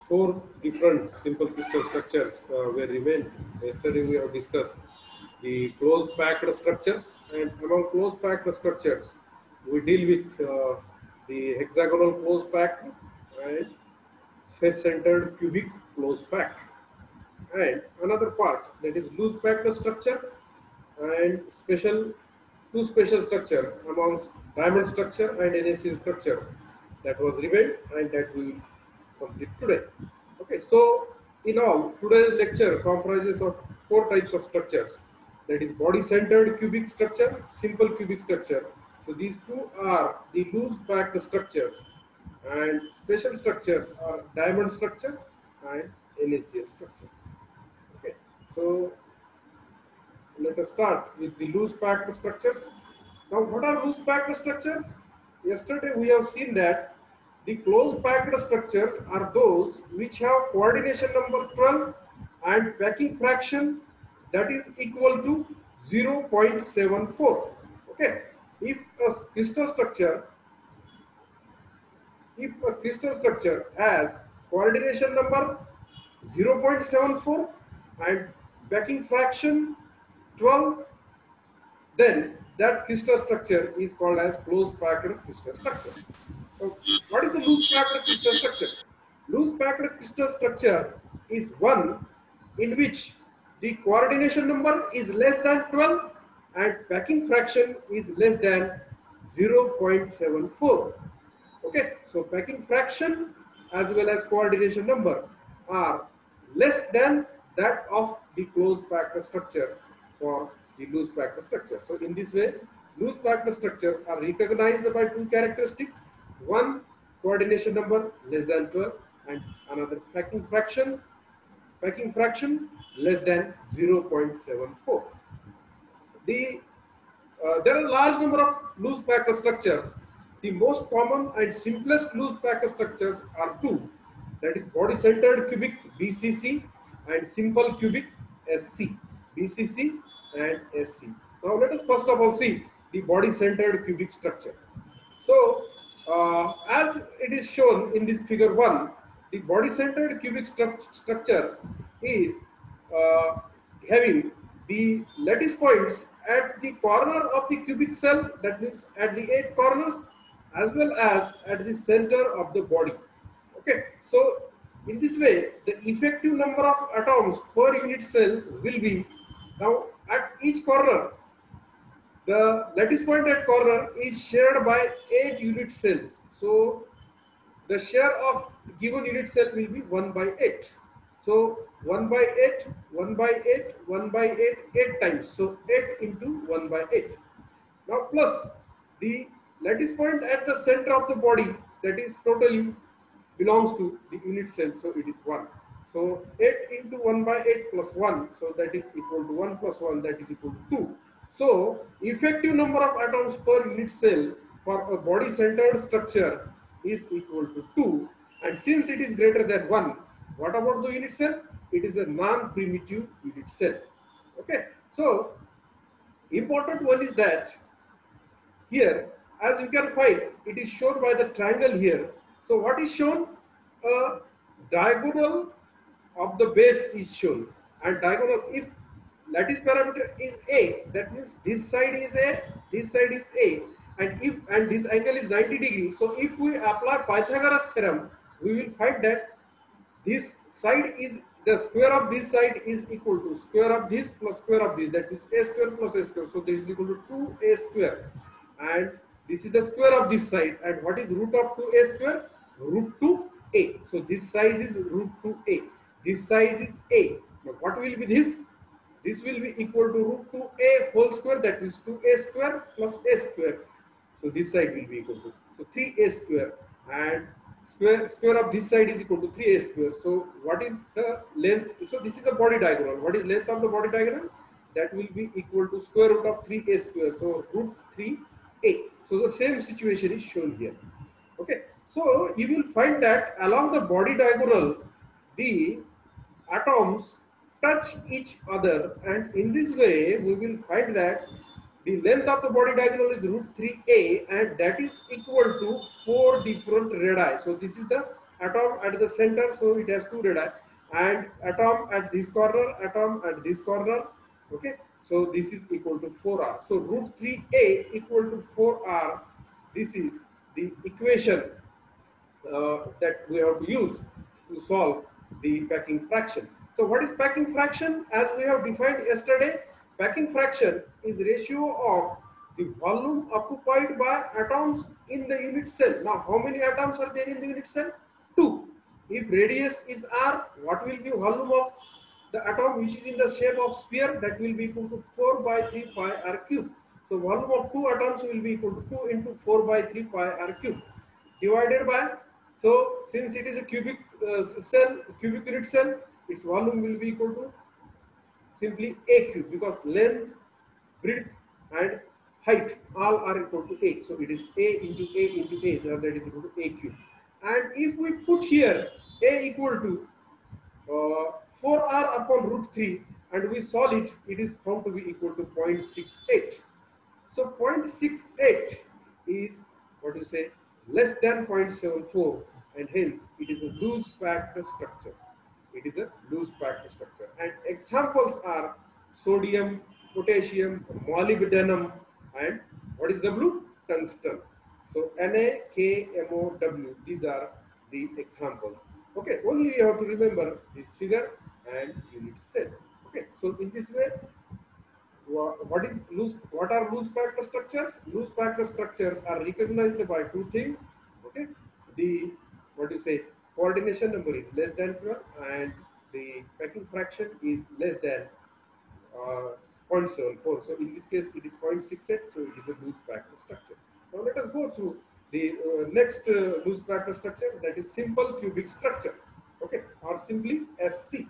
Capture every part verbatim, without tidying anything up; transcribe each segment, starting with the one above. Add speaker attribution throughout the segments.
Speaker 1: Four different simple crystal structures uh, were remained. Yesterday we have discussed the close packed structures, and among close packed structures, we deal with uh, the hexagonal close packed and face centered cubic close packed, and another part that is loose packed structure and special two special structures amongst diamond structure and N A C structure that was remained and that we will complete today. Okay, so in all, today's lecture comprises of four types of structures. That is body-centered cubic structure, simple cubic structure. So these two are the loose-packed structures, and special structures are diamond structure and N A C structure. Okay, so let us start with the loose packed structures. Now, what are loose packed structures? Yesterday we have seen that the close packed structures are those which have coordination number twelve and packing fraction that is equal to zero point seven four. Okay, if a crystal structure if a crystal structure has coordination number zero point seven four and packing fraction twelve, then that crystal structure is called as close packed crystal structure. So, what is a loose packed crystal structure? Loose packed crystal structure is one in which the coordination number is less than twelve and packing fraction is less than zero point seven four. Okay, so packing fraction as well as coordination number are less than that of the close packed structure for the loose packed structure. So in this way, loose packed structures are recognized by two characteristics: one, coordination number less than twelve, and another packing fraction packing fraction less than zero point seven four. The uh, there are a large number of loose packed structures. The most common and simplest loose packed structures are two, that is body-centered cubic B C C and simple cubic S C. B C C and S C. Now let us first of all see the body-centered cubic structure. So uh, as it is shown in this figure one, the body-centered cubic stru structure is uh, having the lattice points at the corner of the cubic cell, that means at the eight corners, as well as at the center of the body. Okay, so in this way, the effective number of atoms per unit cell will be, now at each corner, the lattice point at corner is shared by eight unit cells. So the share of given unit cell will be one by eight. So one by eight, one by eight, one by eight, eight times. So eight into one by eight. Now plus the lattice point at the center of the body, that is totally belongs to the unit cell, so it is one. So eight into one by eight plus one, so that is equal to one plus one, that is equal to two. So effective number of atoms per unit cell for a body centered structure is equal to two, and since it is greater than one, what about the unit cell? It is a non-primitive unit cell. Okay, so important one is that here, as you can find, it is shown by the triangle here. So what is shown? A diagonal of the base is shown, and diagonal, if lattice parameter is A, that means this side is A, this side is A, and if and this angle is ninety degrees. So if we apply Pythagoras theorem, we will find that this side is, the square of this side is equal to square of this plus square of this, that means a square plus a square. So this is equal to two a square, and this is the square of this side. And what is root of two a square? Root two a. So this size is root two a. This size is a. Now what will be this? This will be equal to root two a whole square, that means two a square plus a square. So this side will be equal to, so three a square, and square square of this side is equal to three a square. So what is the length? So this is the body diagonal. What is length of the body diagonal? That will be equal to square root of three a square. So root three a. So the same situation is shown here. Okay. So you will find that along the body diagonal, the atoms touch each other, and in this way we will find that the length of the body diagonal is root three a, and that is equal to four different radii. So this is the atom at the center, so it has two radii, and atom at this corner, atom at this corner. Okay, so this is equal to four r. So root three a equal to four r. This is the equation uh, that we have to use to solve the packing fraction. So what is packing fraction? As we have defined yesterday, packing fraction is ratio of the volume occupied by atoms in the unit cell. Now, how many atoms are there in the unit cell? Two. If radius is r, what will be volume of the atom which is in the shape of sphere? That will be equal to four by three pi r cube. So volume of two atoms will be equal to two into four by three pi r cube divided by, so since it is a cubic uh, cell, cubic unit cell, its volume will be equal to simply a cube, because length, breadth and height all are equal to a. So it is a into a into a, that is equal to a cube. And if we put here a equal to uh, four r upon root three and we solve it, it is found to be equal to zero point six eight. So zero point six eight is, what do you say, less than zero point seven four, and hence it is a loose packed structure. It is a loose packed structure. And examples are sodium, potassium, molybdenum, and what is W? Tungsten. So Na, K, M O, W, these are the examples. Okay, only you have to remember this figure and unit cell. Okay, so in this way, what is loose, what are loose packed structures? Loose packed structures are recognized by two things. Okay, the, what do you say, coordination number is less than twelve and the packing fraction is less than uh, zero point seven four. So in this case it is zero point six eight, so it is a loose packed structure. Now let us go through the uh, next uh, loose packed structure, that is simple cubic structure. Okay, or simply S C.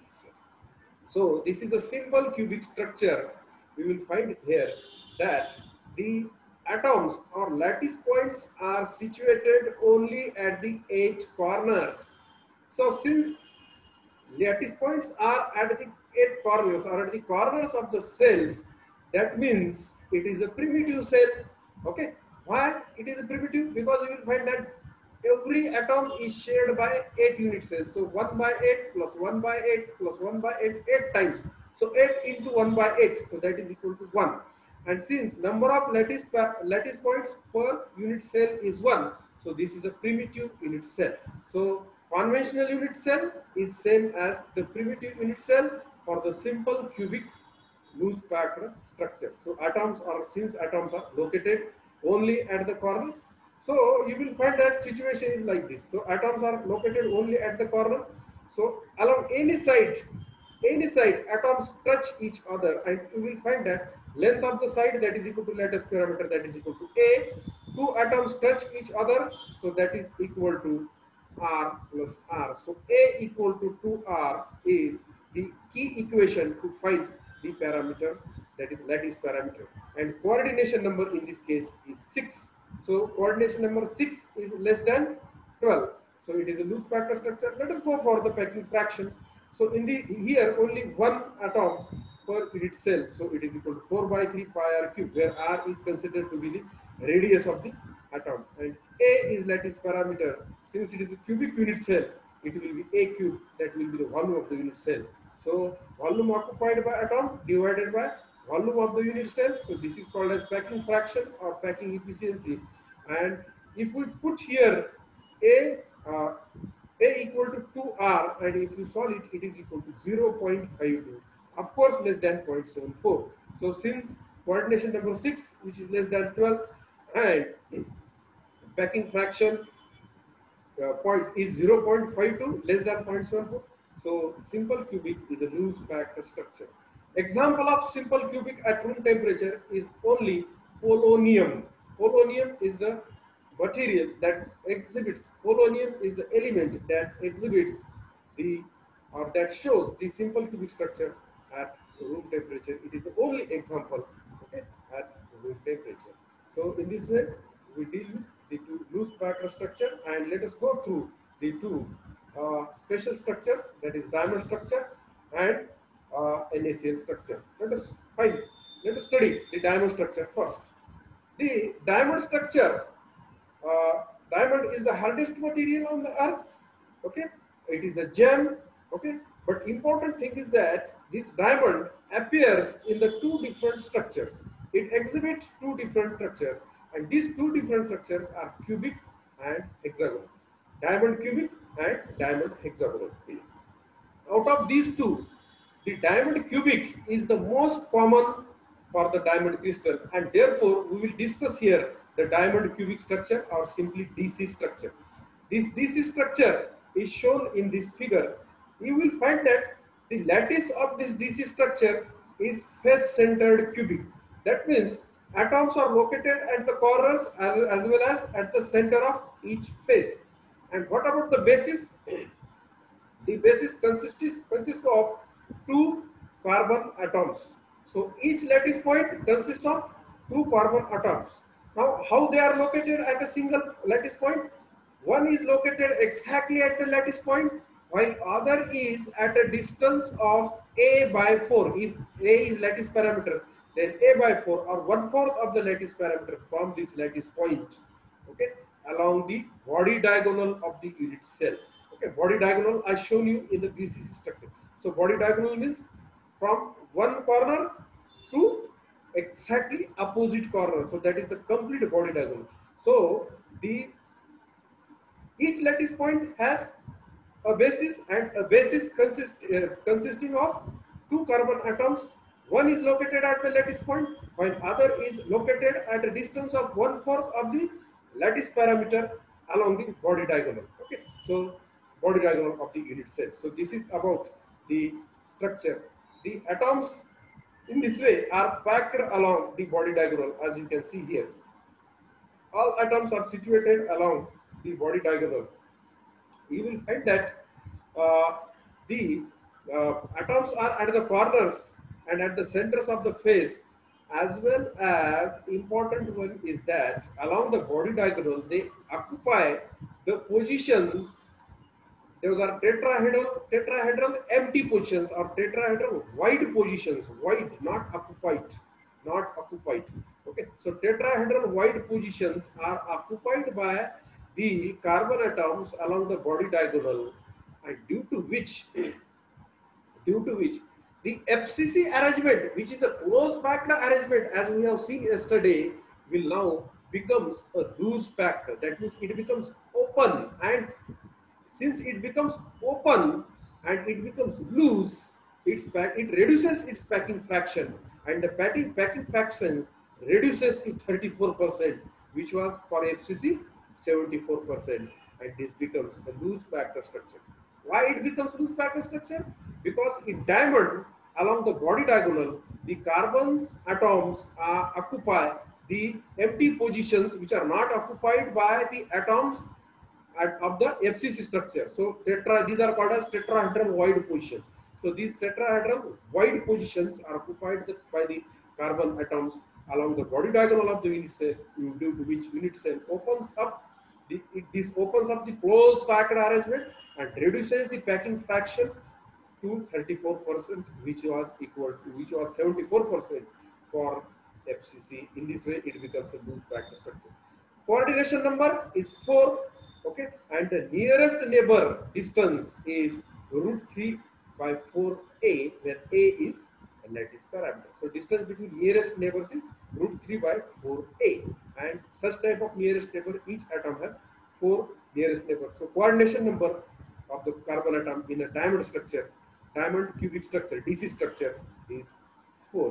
Speaker 1: So this is a simple cubic structure. We will find here that the atoms or lattice points are situated only at the eight corners. So since lattice points are at the eight corners or at the corners of the cells, that means it is a primitive cell. Okay, why it is a primitive? Because you will find that every atom is shared by eight unit cells. So one by eight plus one by eight plus one by eight, eight times. So eight into one by eight, so that is equal to one. And since number of lattice lattice points per unit cell is one, so this is a primitive unit cell. So conventional unit cell is same as the primitive unit cell for the simple cubic loose packed structure. So atoms are, since atoms are located only at the corners, so you will find that situation is like this. So atoms are located only at the corner. So along any side, any side atoms touch each other, and you will find that length of the side, that is equal to lattice parameter, that is equal to A. Two atoms touch each other, so that is equal to R plus R. So A equal to two R is the key equation to find the parameter, that is lattice parameter. And coordination number in this case is six. So coordination number six is less than twelve. So it is a loose packed structure. Let us go for the packing fraction. So in the here only one atom per unit cell. So it is equal to four by three pi r cube, where r is considered to be the radius of the atom. And A is lattice parameter. Since it is a cubic unit cell, it will be A cube, that will be the volume of the unit cell. So volume occupied by atom divided by volume of the unit cell. So this is called as packing fraction or packing efficiency. And if we put here A, uh, A equal to two R, and if you solve it, it is equal to zero point five two. Of course, less than zero point seven four. So since coordination number six, which is less than twelve, and packing fraction uh, point is zero point five two, less than zero point seven four. So simple cubic is a loose packed structure. Example of simple cubic at room temperature is only polonium. Polonium is the material that exhibits, polonium is the element that exhibits the, or that shows the simple cubic structure at room temperature. It is the only example, okay, at room temperature. So in this way, we deal with the two loose packed structure, and let us go through the two uh, special structures, that is diamond structure and uh, NaCl structure. Let us find, let us study the diamond structure first. The diamond structure, uh, diamond is the hardest material on the earth. Okay, it is a gem. Okay, but important thing is that this diamond appears in the two different structures. It exhibits two different structures, and these two different structures are cubic and hexagonal. Diamond cubic and diamond hexagonal. Out of these two, the diamond cubic is the most common for the diamond crystal, and therefore we will discuss here the diamond cubic structure or simply D C structure. This D C structure is shown in this figure. You will find that the lattice of this D C structure is face-centered cubic. That means atoms are located at the corners as, as well as at the center of each face. And what about the basis? The basis consists, consists of two carbon atoms. So each lattice point consists of two carbon atoms. Now, how they are located at a single lattice point? One is located exactly at the lattice point, while other is at a distance of a by four. If a is lattice parameter, then a by four or one fourth of the lattice parameter from this lattice point. Okay, along the body diagonal of the unit cell. Okay, body diagonal I shown you in the B C C structure. So body diagonal means from one corner to exactly opposite corner. So that is the complete body diagonal. So the each lattice point has a basis, and a basis consist, uh, consisting of two carbon atoms. One is located at the lattice point, while other is located at a distance of one fourth of the lattice parameter along the body diagonal. Okay, so body diagonal of the unit cell. So this is about the structure. The atoms in this way are packed along the body diagonal, as you can see here. All atoms are situated along the body diagonal. You will find that uh, the uh, atoms are at the corners and at the centers of the face, as well as important one is that along the body diagonal they occupy the positions. Those are tetrahedral, tetrahedral empty positions or tetrahedral wide positions, wide, not occupied, not occupied. Okay, so tetrahedral wide positions are occupied by the carbon atoms along the body diagonal, and due to which, due to which the F C C arrangement, which is a close packed arrangement, as we have seen yesterday, will now becomes a loose packed. That means it becomes open, and since it becomes open and it becomes loose, its pack, it reduces its packing fraction, and the packing, packing fraction reduces to thirty-four percent, which was for F C C seventy-four percent, and this becomes a loose packed structure. Why it becomes loose packed structure? Because in diamond along the body diagonal, the carbon atoms uh, occupy the empty positions which are not occupied by the atoms of the F C C structure. So tetra, these are called as tetrahedral wide positions. So these tetrahedral wide positions are occupied by the carbon atoms along the body diagonal of the unit cell, due to which unit cell opens up. The, it, this opens up the closed packed arrangement and reduces the packing fraction to thirty-four percent, which was equal to which was seventy-four percent for F C C. In this way, it becomes a loose packed structure. Coordination number is four. Okay, and the nearest neighbor distance is root three by four a, where a is a lattice parameter. So distance between nearest neighbors is root three by four a, and such type of nearest neighbor, each atom has four nearest neighbors. So coordination number of the carbon atom in a diamond structure, diamond cubic structure, D C structure, is four.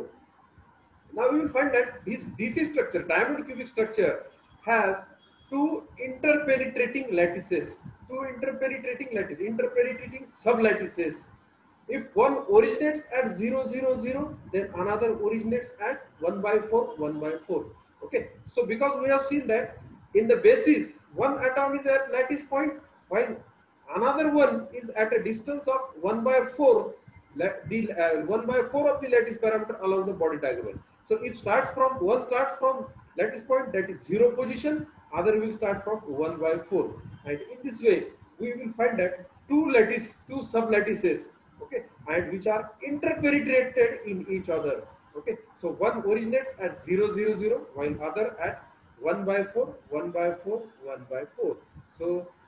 Speaker 1: Now we will find that this D C structure, diamond cubic structure, has two interpenetrating lattices, two interpenetrating lattices, interpenetrating sublattices. If one originates at zero, zero, zero, then another originates at one by four, one by four. Okay, so because we have seen that in the basis, one atom is at lattice point, while another one is at a distance of one by four, the uh, one by four of the lattice parameter along the body diagonal. So it starts from, one starts from lattice point, that is zero position, other will start from one by four, and in this way we will find that two lattice, two sublattices, okay, and which are interpenetrated in each other. Okay, so one originates at zero, zero, zero, while other at one by four, one by four, one by four. So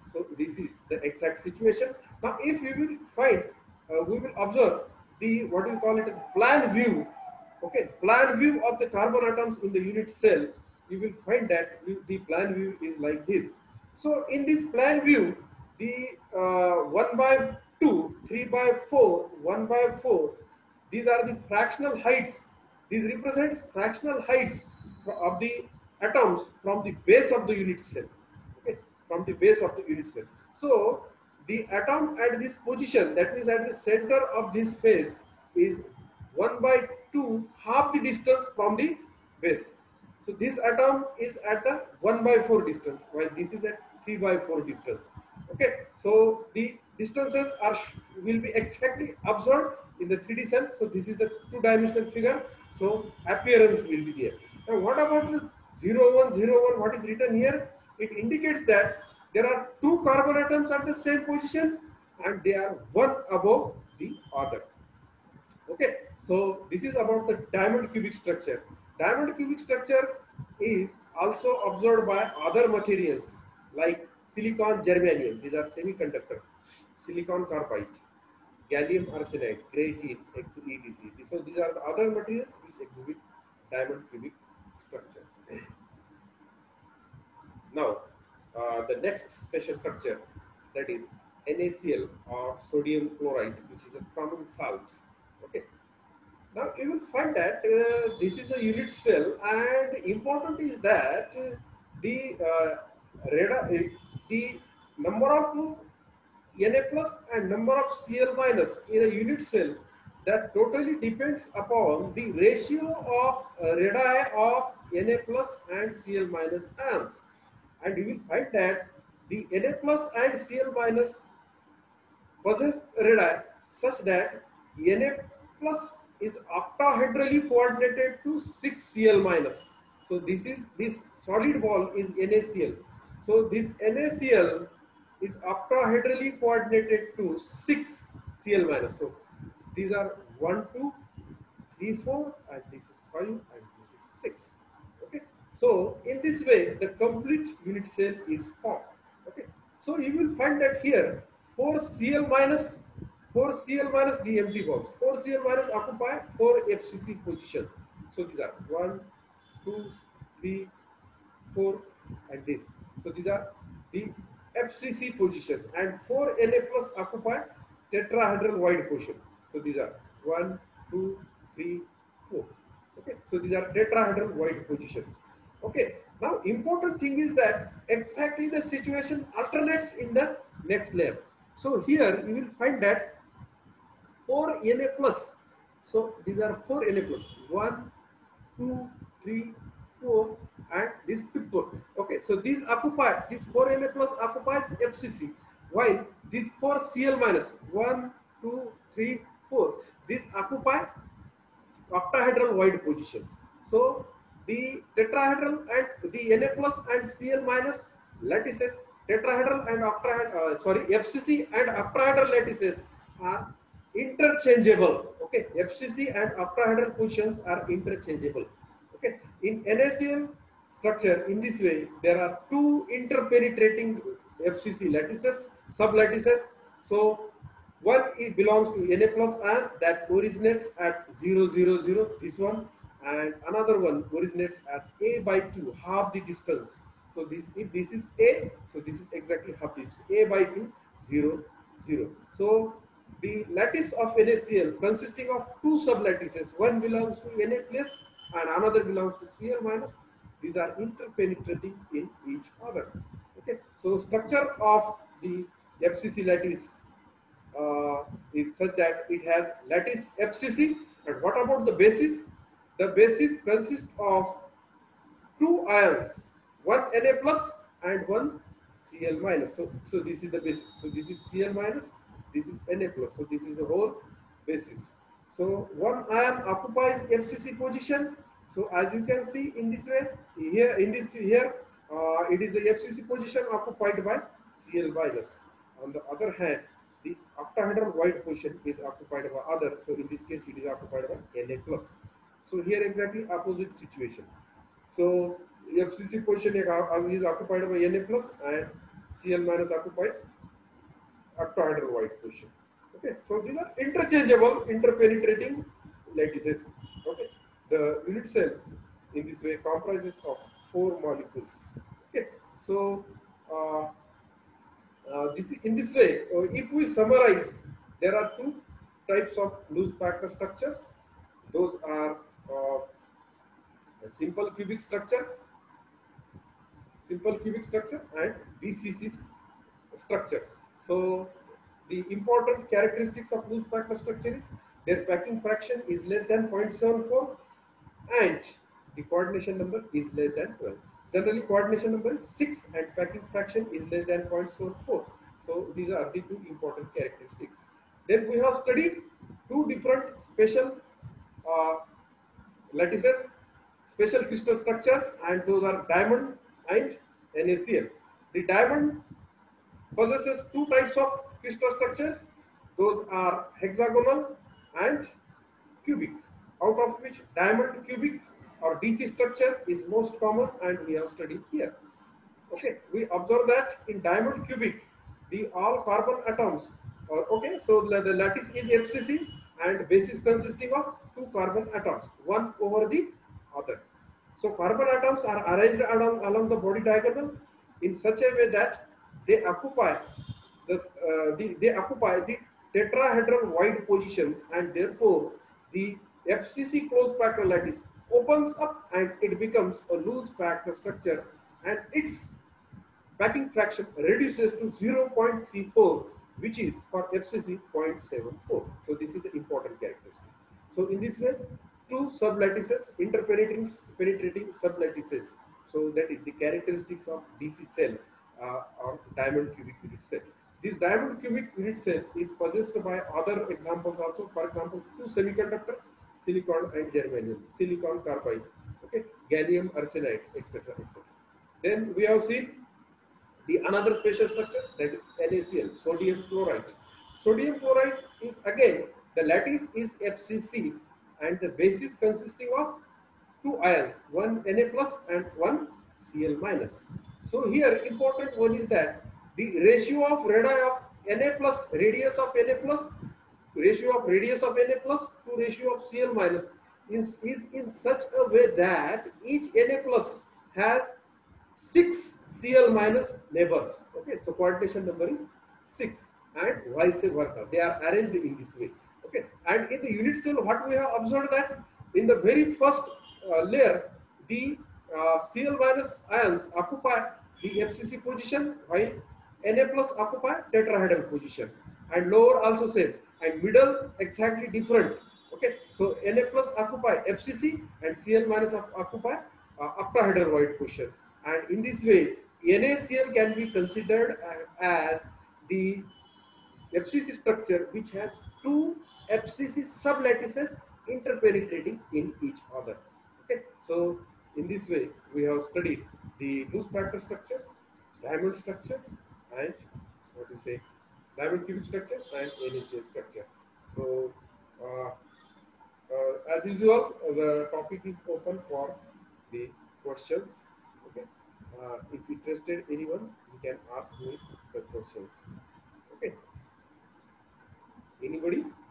Speaker 1: So this is the exact situation. Now, if we will find, uh, we will observe the, what do you call it, as plan view. Okay, plan view of the carbon atoms in the unit cell. You will find that the plan view is like this. So in this plan view, the uh, one by two, three by four, one by four, these are the fractional heights. These represents fractional heights of the atoms from the base of the unit cell. Okay, from the base of the unit cell. So the atom at this position, that means at the center of this phase, is one by two, half the distance from the base. So this atom is at a one by four distance, while this is at three by four distance. Okay, so the distances are will be exactly observed in the three D cell. So this is the two-dimensional figure. So appearance will be there. Now what about the zero one zero one? What is written here? It indicates that there are two carbon atoms at the same position and they are one above the other. Okay, so this is about the diamond cubic structure. Diamond cubic structure is also observed by other materials like silicon, germanium. These are semiconductors. Silicon carbide, gallium arsenide, graphene, et cetera. So these are the other materials which exhibit diamond cubic structure. Now, uh, the next special structure, that is NaCl or sodium chloride, which is a common salt. Okay. Now you will find that uh, this is a unit cell, and important is that uh, the uh, radar, uh, the number of Na plus and number of Cl minus in a unit cell, that totally depends upon the ratio of uh, radii of Na plus and Cl minus ions. And you will find that the Na plus and Cl minus possess radii such that Na plus is octahedrally coordinated to six Cl minus. So this is, this solid ball is NaCl. So this NaCl is octahedrally coordinated to six Cl minus. So these are one, two, three, four, and this is five, and this is six. Okay. So in this way, the complete unit cell is formed. Okay. So you will find that here four Cl minus, four Cl minus the empty balls. four Cl minus occupy four F C C positions. So these are one, two, three, four, and this. So these are the F C C positions, and four Na plus occupy tetrahedral wide portion. So these are one, two, three, four. Okay. So these are tetrahedral wide positions. Okay. Now important thing is that exactly the situation alternates in the next layer. So here you will find that four Na plus. So these are four Na plus. one, two, three, four, and this fifth one. Okay, so these occupy, this four Na plus occupies F C C, while these four Cl minus, one, two, three, four, these occupy octahedral wide positions. So the tetrahedral and the Na plus and Cl minus lattices, tetrahedral and octahedral, uh, sorry, F C C and octahedral lattices are interchangeable. Okay, F C C and octahedral positions are interchangeable. Okay, in NaCl structure, in this way, there are two interpenetrating F C C lattices, sublattices. So one is belongs to Na plus and that originates at zero, zero, zero, this one, and another one originates at A by two, half the distance. So this, if this is A, so this is exactly half the distance, A by two, zero, zero. So the lattice of NaCl consisting of two sublattices, one belongs to Na plus and another belongs to Cl minus. These are interpenetrating in each other. Okay, so structure of the F C C lattice uh, is such that it has lattice F C C. And what about the basis? The basis consists of two ions, one Na plus and one Cl minus. So, so this is the basis. So this is Cl minus, this is Na plus. So this is the whole basis. So one ion occupies F C C position. So as you can see in this way, here in this here uh, it is the F C C position occupied by Cl minus. On the other hand, the octahedral wide position is occupied by other. So in this case, it is occupied by Na plus. So here exactly opposite situation. So F C C position is occupied by Na plus and Cl minus occupies octahedral wide position. Okay, so these are interchangeable, interpenetrating lattices. Okay, the unit cell in this way comprises of four molecules. Okay, so uh, uh, this in this way, uh, if we summarize, there are two types of loose packed structures. Those are uh, a simple cubic structure, simple cubic structure, and B C C structure. So the important characteristics of loose packed structure is their packing fraction is less than zero point seven four and the coordination number is less than twelve. Generally, coordination number is six and packing fraction is less than zero point seven four. So these are the two important characteristics. Then we have studied two different special uh, lattices, special crystal structures, and those are diamond and NaCl. The diamond possesses two types of crystal structures. Those are hexagonal and cubic, out of which diamond cubic or D C structure is most common, and we have studied here. Okay, we observe that in diamond cubic, the all carbon atoms, or okay, so the, the lattice is F C C and base is consisting of two carbon atoms, one over the other. So carbon atoms are arranged along, along the body diagonal in such a way that they occupy this, uh, the, they occupy the tetrahedral wide positions, and therefore the F C C closed packed lattice opens up and it becomes a loose packed structure, and its packing fraction reduces to zero point three four, which is for F C C zero point seven four. So this is the important characteristic. So in this way, two sublattices, interpenetrating penetrating sublattices. So that is the characteristics of D C cell uh, or diamond cubic unit cell. This diamond cubic unit cell is possessed by other examples also. For example, two semiconductor, silicon and germanium, silicon carbide, okay, gallium arsenide, et cetera, et cetera. Then we have seen the another special structure, that is NaCl, sodium chloride. Sodium chloride is again, the lattice is F C C and the basis consisting of two ions, one Na plus and one Cl minus. So here important one is that the ratio of radii of Na plus, radius of Na plus, ratio of radius of Na plus to ratio of Cl minus is, is in such a way that each Na plus has six Cl minus neighbors. Okay, so coordination number is six and vice versa. They are arranged in this way. Okay, and in the unit cell, what we have observed that in the very first uh, layer, the uh, Cl minus ions occupy the F C C position, while Na plus occupy tetrahedral position, and lower also same, and middle exactly different. Okay, so Na plus occupy F C C and Cl minus occupy uh, octahedral wide position. And in this way, NaCl can be considered as the F C C structure which has two F C C sublattices interpenetrating in each other. Okay, so in this way we have studied the loose packed structure, diamond structure, and what do you say, diamond cubic structure and NaCl structure. So uh, uh, as usual, the topic is open for the questions. Okay, uh, if interested anyone, you can ask me the questions. Okay, anybody?